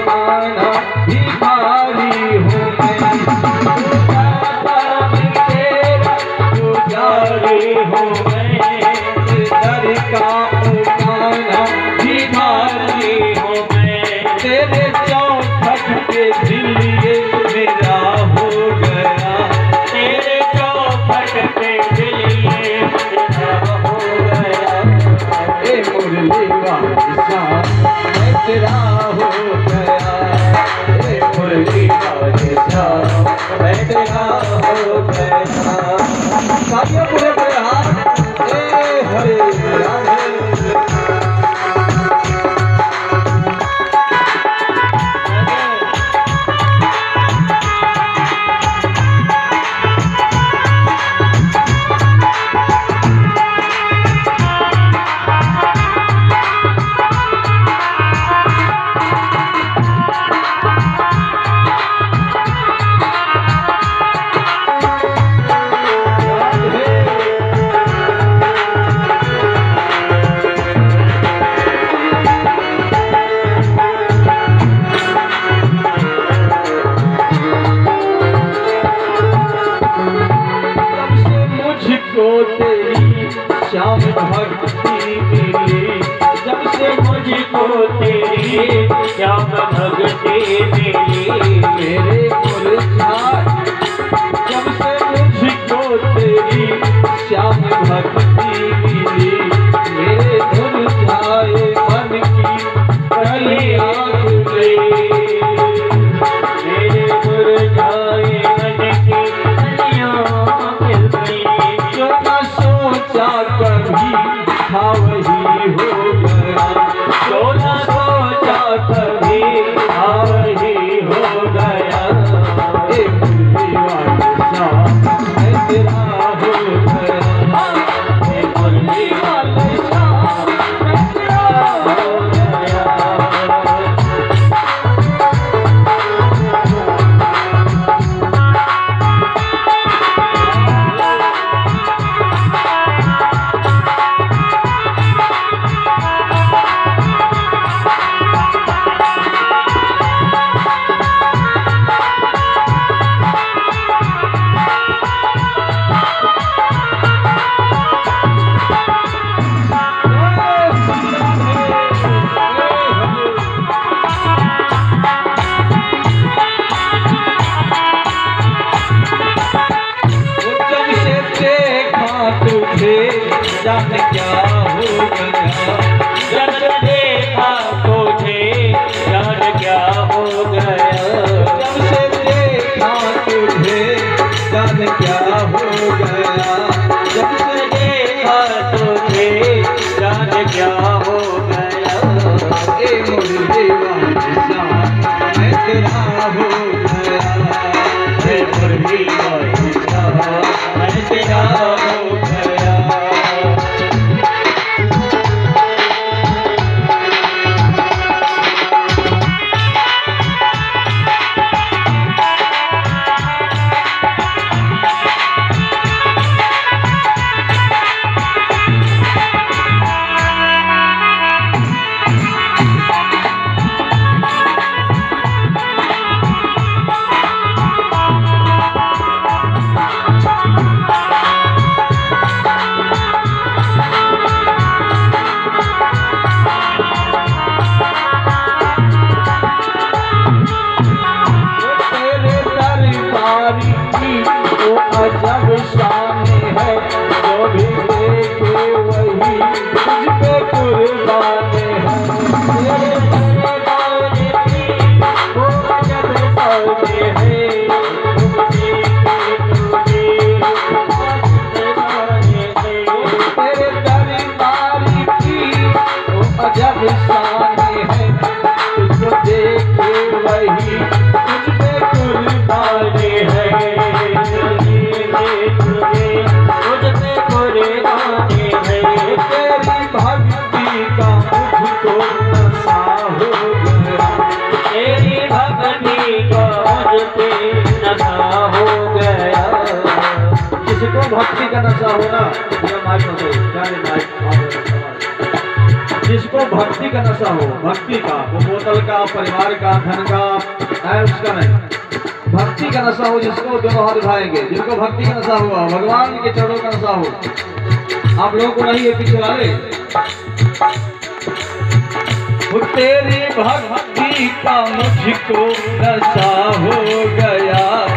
कान्हा भिखारी हूँ मैं, पुजारी हूँ मैं, दर का कान्हा भिखारी हूँ मैं, तेरे चौखट के दिलिए मेरा हो गया, तेरे चौखट के दिलिए मेरा हो गया, ए मुरली वाला मैं तेरा हो गया, ए मुरली वाला मैं तेरा हो गया। साथियों पूरे पूरे हाथ, ए हरे राधे। तेरी श्याम भक्ति मिली, जब से मुझको तेरी श्याम भक्ति मिली, मेरे मुरझाए जब से मुझको तेरी श्याम भक्ति मिली, मेरे मुरझाए मन की कलियां खुली, मेरे मुरझाए मन की कलियां खुली, जो न सोचा कभी था वही हो गया, जो न सोचा कभी था वही हो गया, ए मुरली वाला मैं तेरा हो गया, ए मुरली वाला मैं तेरा हो गया। जान क्या हो गया, जब देखा तुझे जान क्या हो गया, जब से देखा तुझे जान क्या हो गया, जब से देखा तुझे जान क्या हो गया, ए मुरली वाला मैं तेरा हो गया, ए मुरली वाला मैं तेरा हो गया। अजब शान है, जो भी देखे वही तुझ पे कुर्बान है, तेरे दरबार की वो अजब शान है, तेरे दरबार की वो अजब शान है, तुझको देखे वही तुझ पे कुर्बान है, तेरी भक्ति का मुझको नशा हो गया, तेरी भक्ति का मुझको नशा हो गया। जिसको भक्ति का नशा हो ना, माइक जिसको भक्ति का नशा हो, भक्ति का, वो बोतल का, परिवार का, धन का है उसका नहीं, भक्ति का नशा हो, जिसको दोनों हाथ उठाएंगे, जिनको भक्ति का नशा हुआ, भगवान के चरणों का नशा हो। आप लोगों को नहीं है पीछे वाले, तेरी भक्ति का मुझको नशा हो गया।